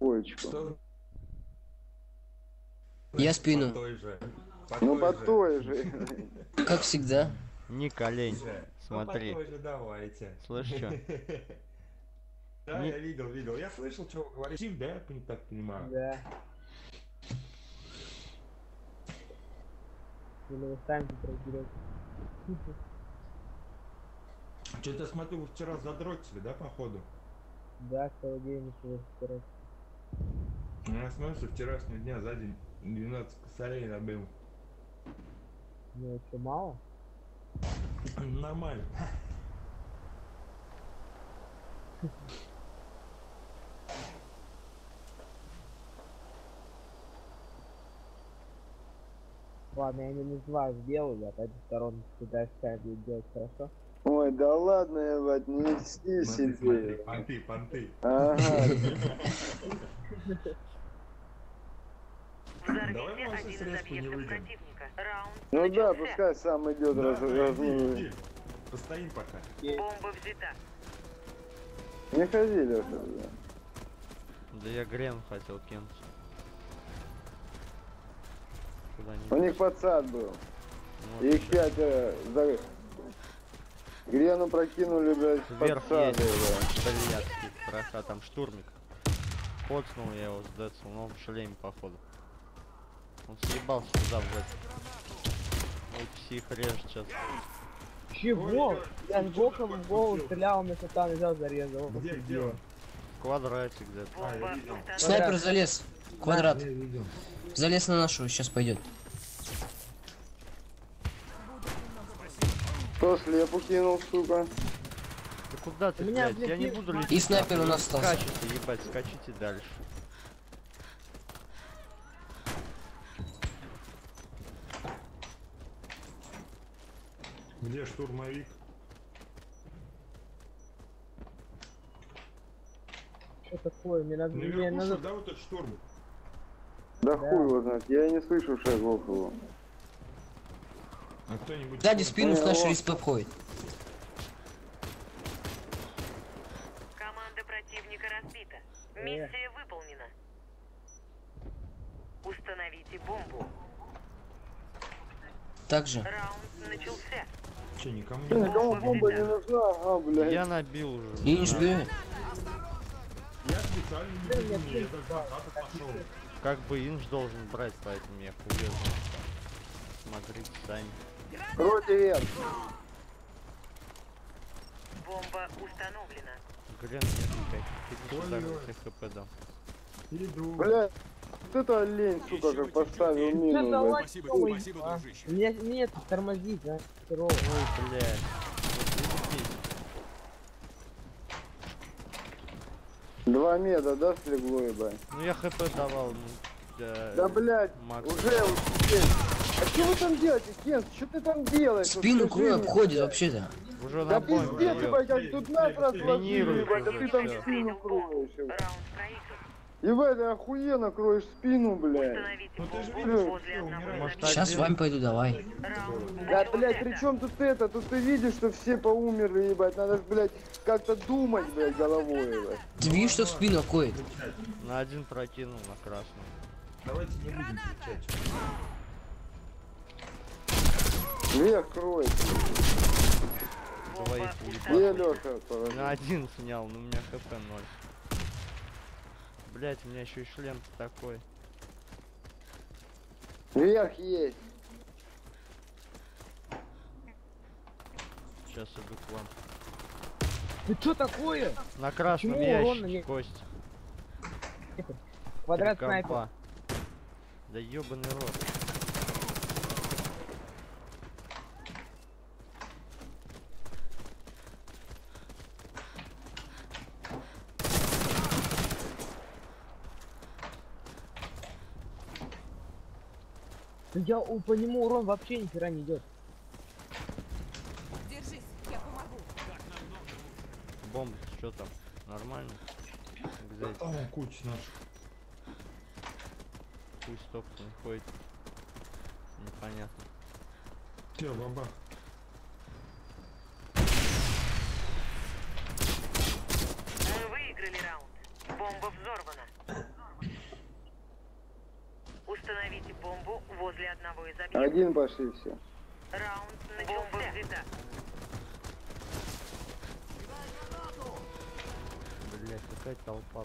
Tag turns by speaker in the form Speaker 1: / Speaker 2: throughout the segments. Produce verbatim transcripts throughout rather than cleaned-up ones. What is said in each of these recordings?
Speaker 1: Поечку.
Speaker 2: Что?
Speaker 3: Я спину.
Speaker 2: По той же. По
Speaker 1: Ну
Speaker 2: той
Speaker 1: по
Speaker 2: же.
Speaker 1: той же.
Speaker 3: Как всегда.
Speaker 4: Не колень,
Speaker 2: Же.
Speaker 4: смотри.
Speaker 2: Ну, по той же давайте.
Speaker 4: Слышь, чё?
Speaker 2: Да,
Speaker 4: Не-
Speaker 2: я видел, видел. Я слышал, что вы говорите. Чив, да, я не так понимаю.
Speaker 5: Да. Или вы сами тут разберете.
Speaker 2: Что-то смотрю, вы вчера задротили, да, походу?
Speaker 5: Да, целый день ничего разбирать.
Speaker 2: Ну, я смотрю, что вчерашнего дня за день двенадцать косарей набил.
Speaker 5: Ну, что, мало?
Speaker 2: Нормально.
Speaker 5: Ладно, я минус два сделаю, я пойду сторон сюда будет делать, хорошо?
Speaker 1: Ой, да ладно, ебать, не льсти
Speaker 2: Смотри, смотри,
Speaker 1: себе.
Speaker 2: понты, понты.
Speaker 1: Ага.
Speaker 2: Давай,
Speaker 6: Взорвите
Speaker 2: может,
Speaker 6: один из
Speaker 2: средств не
Speaker 6: объектов
Speaker 2: выйдем.
Speaker 6: противника. Раунд
Speaker 1: Ну да,
Speaker 6: начался.
Speaker 1: пускай сам идет
Speaker 2: Да,
Speaker 1: раз
Speaker 2: да, иди,
Speaker 1: размывает.
Speaker 2: иди. Постоим пока.
Speaker 6: Бомба взята.
Speaker 1: Не ходи, Леша, да.
Speaker 4: Да я Грен хотел кинуть.
Speaker 1: У
Speaker 4: Куда-нибудь.
Speaker 1: них подсад был.
Speaker 4: Ну,
Speaker 1: Их
Speaker 4: вот
Speaker 1: пятеро за... Грену прокинули, блядь,
Speaker 4: Сверх
Speaker 1: подсады,
Speaker 4: есть
Speaker 1: блядь.
Speaker 4: Тольяцкий, проха, там штурмик. Поцнул я его с Децл, но он в шлеме, походу. Он съебался туда, блядь. Ой, псих режет сейчас.
Speaker 5: Чего? Я с боком в голову
Speaker 2: Где?
Speaker 5: стрелял, на сатан взял, зарезал. Вот
Speaker 2: Где,
Speaker 5: это
Speaker 2: где
Speaker 5: дело.
Speaker 2: он?
Speaker 4: Квадратик где-то.
Speaker 2: А, я
Speaker 6: Бомба
Speaker 2: видел.
Speaker 6: установлена.
Speaker 3: Снайпер залез. Квадрат.
Speaker 2: Я видел.
Speaker 3: Залез на нашу, сейчас пойдет.
Speaker 1: Кто слепу кинул, сука?
Speaker 4: Да куда ты,
Speaker 5: У меня,
Speaker 4: блядь? Я
Speaker 5: блядь,
Speaker 4: не
Speaker 5: есть
Speaker 4: буду
Speaker 5: мать.
Speaker 4: лететь.
Speaker 3: И снайпер у нас остался.
Speaker 4: Скачите, ебать, скачите дальше.
Speaker 2: Где штурмовик?
Speaker 5: Что такое? Мне надо... Мне
Speaker 2: Наверху,
Speaker 5: надо...
Speaker 2: что, да, вот этот штурм?
Speaker 1: Да хуй его знает, я не слышу шагов его.
Speaker 2: А кто-нибудь...
Speaker 3: Сзади спину с
Speaker 1: Понял.
Speaker 3: нашей респы обходит.
Speaker 6: Команда противника разбита. Миссия выполнена. Установите бомбу.
Speaker 3: Также.
Speaker 6: Раунд начался.
Speaker 2: Че, никому
Speaker 1: Че,
Speaker 2: не...
Speaker 1: никому бомба не нужна? А, блядь.
Speaker 4: Я набил уже.
Speaker 3: И не жби.
Speaker 2: Я специально не бегу, мне я даже назад пошел.
Speaker 4: Как бы инж должен брать, поэтому я хуёвый. Смотрите сами.
Speaker 1: Кройте вверх.
Speaker 6: Бомба установлена.
Speaker 4: Грен нет никаких. Иди сюда,
Speaker 2: Ой-ой.
Speaker 4: я хп дам.
Speaker 2: Иду.
Speaker 1: Блядь, вот это лень, сука, как поставил
Speaker 5: Что
Speaker 1: мину,
Speaker 5: за
Speaker 1: блядь.
Speaker 5: лайк?
Speaker 7: Спасибо,
Speaker 5: Ой,
Speaker 7: спасибо,
Speaker 5: а?
Speaker 7: дружище.
Speaker 5: У меня нет тормозить, а? Херово.
Speaker 4: Ой, блядь. Вот идите.
Speaker 1: Два меда, да, слегло, ебать?
Speaker 4: Ну я хп давал. Ну, я...
Speaker 1: Да, блядь,
Speaker 4: Макс.
Speaker 1: уже успел. А что вы там делаете, Кент? Что ты там делаешь?
Speaker 3: Спину
Speaker 1: Вот скажи
Speaker 3: крой
Speaker 1: мне,
Speaker 3: обходит
Speaker 1: блядь.
Speaker 3: вообще-то.
Speaker 4: Уже
Speaker 1: Да
Speaker 4: на бомбе.
Speaker 1: пиздец,
Speaker 4: бьёт.
Speaker 1: ебать, как тут нас разложили,
Speaker 4: Тренируй
Speaker 1: ебать, а
Speaker 4: уже,
Speaker 1: ты там
Speaker 4: всё.
Speaker 1: спину кроешь, ебать.
Speaker 6: Раунд проигран.
Speaker 1: Ебать, ты охуенно кроешь спину, блядь.
Speaker 6: Установите
Speaker 2: Ну ты же
Speaker 6: бомбу
Speaker 2: видишь,
Speaker 6: возле
Speaker 2: что
Speaker 6: одного
Speaker 2: умирает.
Speaker 4: Может,
Speaker 6: из
Speaker 3: Сейчас с вами пойду, давай.
Speaker 6: Раунд
Speaker 1: Да, блядь,
Speaker 6: начался.
Speaker 1: при чем тут это? Тут ты видишь, что все поумерли, ебать. Надо ж, блядь, как-то думать, блядь, головой, ебать.
Speaker 3: Ты видишь, что в спину обходит?
Speaker 4: На один прокинул на красном.
Speaker 2: Давайте не будем кричать.
Speaker 1: Вверх крой.
Speaker 4: Двоих
Speaker 6: Бомба
Speaker 4: уебал.
Speaker 1: Где
Speaker 6: установлена.
Speaker 1: Леша? положи?
Speaker 4: На один снял, но у меня хп ноль. Блять, у меня еще и шлем такой.
Speaker 1: Вверх есть.
Speaker 4: Сейчас иду к вам.
Speaker 5: Ты что такое?
Speaker 4: На красном
Speaker 5: Почему урон
Speaker 4: ящике,
Speaker 5: не-
Speaker 4: кость.
Speaker 5: Квадрат
Speaker 4: Три
Speaker 5: снайпер.
Speaker 4: компа. Да ёбаный рот.
Speaker 5: Да я у- по нему урон вообще ни хера не идет.
Speaker 8: Держись, я помогу.
Speaker 4: Бомба, что там? Нормально? Где эти?
Speaker 2: Там куча наших.
Speaker 4: Пусть топ-то не ходит. Непонятно.
Speaker 2: Че, баба?
Speaker 6: Мы выиграли раунд. Бомба взорвана. Установите бомбу возле одного из объектов.
Speaker 1: Один пошли все.
Speaker 6: Раунд начался. Бомба взята.
Speaker 4: Блять, какая толпа.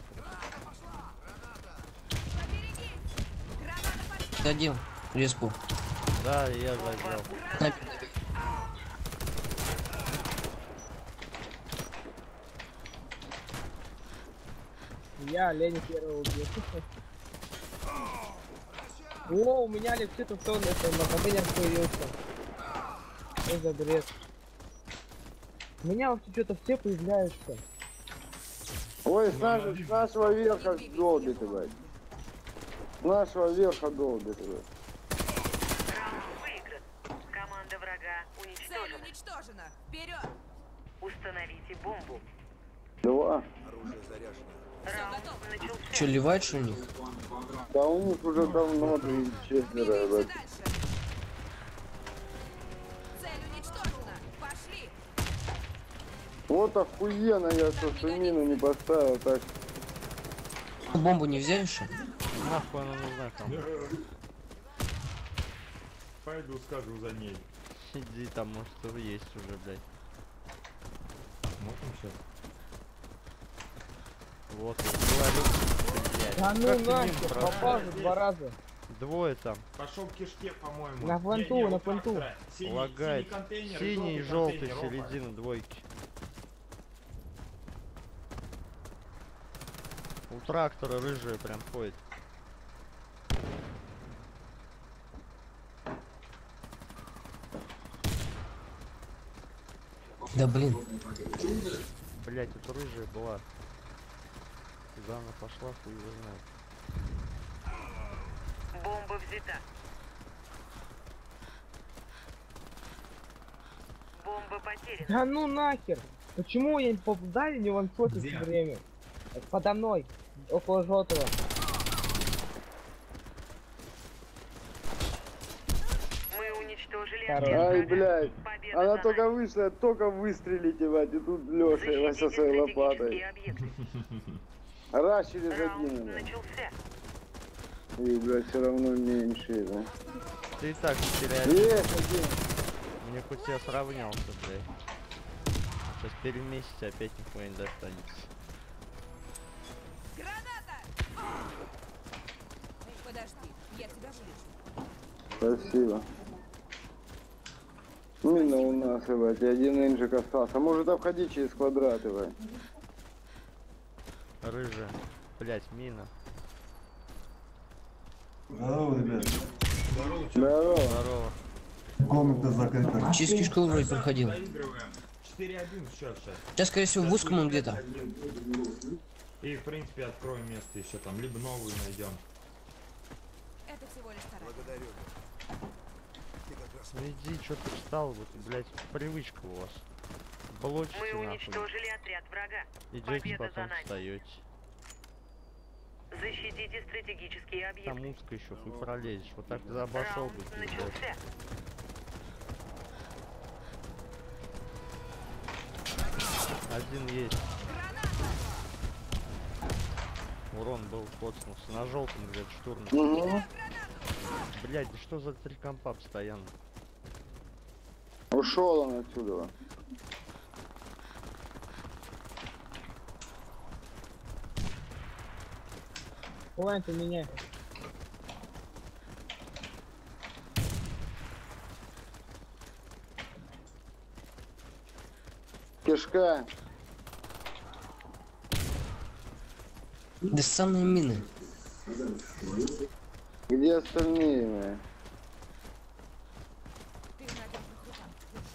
Speaker 3: Задел респу.
Speaker 4: Да, я задел.
Speaker 3: Снайпер добил.
Speaker 5: Я Леня первого убил. О, у меня летит в сторону, это на контейнер появился. Что за бред? У меня вообще что-то все появляются.
Speaker 1: Ой, с, наш- с нашего верха долбит, блядь. С нашего верха долбит, блядь.
Speaker 6: Раунд выигран. Команда врага
Speaker 7: Цель
Speaker 6: уничтожена.
Speaker 7: уничтожена. Вперед!
Speaker 6: Установите бомбу.
Speaker 1: Два.
Speaker 6: Раунд начался.
Speaker 3: Че, ливает что у них?
Speaker 1: Да у них уже давно три четверо,
Speaker 7: Двигаемся
Speaker 1: блядь.
Speaker 7: дальше. Цель уничтожена. Пошли!
Speaker 1: Вот охуенно я что, что мину не поставил, так.
Speaker 3: Бомбу не взяли что?
Speaker 4: Нахуй она нужна там.
Speaker 2: Пойду скажу за ней.
Speaker 4: Иди там, может, что есть уже, блядь.
Speaker 2: Можем сейчас?
Speaker 4: Вот, я говорю, блядь.
Speaker 5: Да ну
Speaker 4: Как ты мимо
Speaker 5: нахер,
Speaker 4: прошел?
Speaker 5: попал же два раза.
Speaker 4: Двое там.
Speaker 2: Пошел к кишке, по-моему.
Speaker 5: На фланту,
Speaker 2: Не, не,
Speaker 5: на
Speaker 2: у
Speaker 5: фланту.
Speaker 2: трактора. Синий-
Speaker 4: Лагает.
Speaker 2: синий контейнер
Speaker 4: Синий и
Speaker 2: желтый
Speaker 4: желтый,
Speaker 2: контейнер, опа.
Speaker 4: середина двойки. У трактора рыжая прям ходит.
Speaker 3: Да блин.
Speaker 4: Блять, это рыжая была. Куда она пошла, хуй его знает.
Speaker 6: Бомба взята. Бомба потеряна.
Speaker 5: Да ну нахер! Почему я не попадаю не ваншотить
Speaker 2: Где?
Speaker 5: все время? Подо мной, около желтого.
Speaker 6: Мы уничтожили
Speaker 5: Хорош.
Speaker 6: объект
Speaker 1: Ай,
Speaker 6: врага.
Speaker 1: блядь.
Speaker 6: Победа
Speaker 1: Она
Speaker 6: за
Speaker 1: только
Speaker 6: нами.
Speaker 1: вышла, только выстрелить, ебать, и тут Леша его со
Speaker 6: Защитите
Speaker 1: своей лопатой.
Speaker 6: стратегические объекты.
Speaker 1: Раз через
Speaker 6: Раунд
Speaker 1: один, блядь.
Speaker 6: начался.
Speaker 1: И, блядь, все равно меньше, да.
Speaker 4: Ты и так не теряешь.
Speaker 1: Есть один.
Speaker 4: Мне хоть я сравнялся, блядь. Сейчас переместите, опять нихуя не достанется.
Speaker 7: Граната! Эй, подожди, я тебя вылечу.
Speaker 1: Спасибо. Именно у нас, ебать, и один инжик остался. Может обходить через квадрат, ебать.
Speaker 4: Рыжая. Блять, мина.
Speaker 8: Здорово, ребят.
Speaker 1: Здорово.
Speaker 4: Здорово.
Speaker 8: Комната закрыта.
Speaker 3: Через кишку вроде проходил.
Speaker 2: Доигрываем. четыре один сейчас, сейчас.
Speaker 3: Сейчас, скорее всего, в узком он где-то.
Speaker 2: И, в принципе, откроем место еще там. Либо новую найдем.
Speaker 7: Это всего лишь старание.
Speaker 4: Ну иди, что ты встал, вот, блять, привычка у вас. Блочите
Speaker 6: Мы
Speaker 4: нахуй.
Speaker 6: уничтожили отряд врага.
Speaker 4: Идете,
Speaker 6: Победа за
Speaker 4: потом
Speaker 6: нами.
Speaker 4: встаете.
Speaker 6: Защитите стратегические
Speaker 4: Там
Speaker 6: объекты.
Speaker 4: узко еще, хуй пролезешь. Вот так за обошел бы,
Speaker 6: Раунд
Speaker 4: ты, блядь.
Speaker 6: начался.
Speaker 4: Один есть. Урон был, коцнулся. На желтом, блядь, штурм.
Speaker 1: Угу.
Speaker 4: Блядь, да что за три компа постоянно?
Speaker 1: Ушел он отсюда.
Speaker 5: Ой, ты меня.
Speaker 1: Кишка.
Speaker 3: Да самые мины.
Speaker 1: Где остальные, бля?
Speaker 7: Ты на этом руках.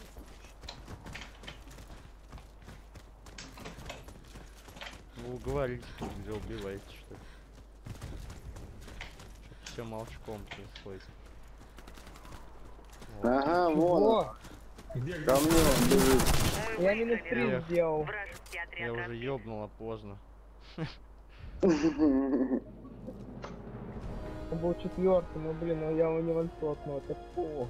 Speaker 4: Вы говорите тут, где убиваете, что ли? Все молчком происходит. Вот.
Speaker 1: Ага, вон. он.
Speaker 5: О,
Speaker 2: Где, где?
Speaker 1: Ко мне он бежит.
Speaker 6: Мы
Speaker 5: я минус
Speaker 6: выиграли
Speaker 5: три
Speaker 6: раунд.
Speaker 5: сделал.
Speaker 6: Вражеский отряд
Speaker 4: Я уже
Speaker 6: разбит.
Speaker 4: ёбнула поздно.
Speaker 5: Он был четвертым, но блин, ну я его не ваншотнул, это плохо.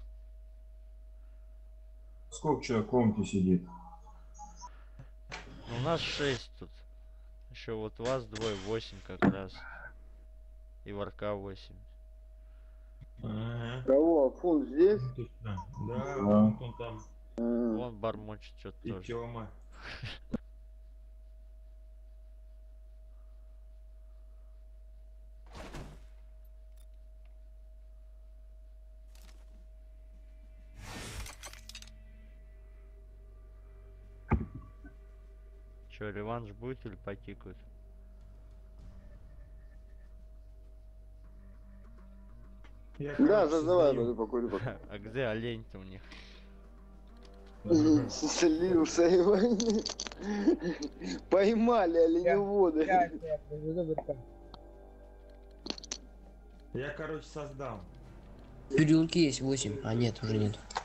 Speaker 8: Сколько человек в комнате сидит?
Speaker 4: Ну У нас шесть тут. Еще вот вас двое, восемь как раз. И Варка восемь.
Speaker 2: Ага.
Speaker 1: Кого? Фун здесь?
Speaker 2: Ну, ты что? Да, вот он там.
Speaker 1: М.
Speaker 4: Вон бормочет что-то
Speaker 2: И
Speaker 4: тоже.
Speaker 2: Тёма.
Speaker 4: Че, реванш будет или покикают?
Speaker 2: Я,
Speaker 1: Да,
Speaker 2: короче,
Speaker 1: создавай,
Speaker 2: создаю.
Speaker 1: пойду покурю пока.
Speaker 4: А где олень-то у них?
Speaker 1: Слился его. Поймали оленеводы.
Speaker 5: Я, я приведу Берка.
Speaker 2: Я, короче, создал.
Speaker 3: В переулке есть восемь. А нет, уже нет.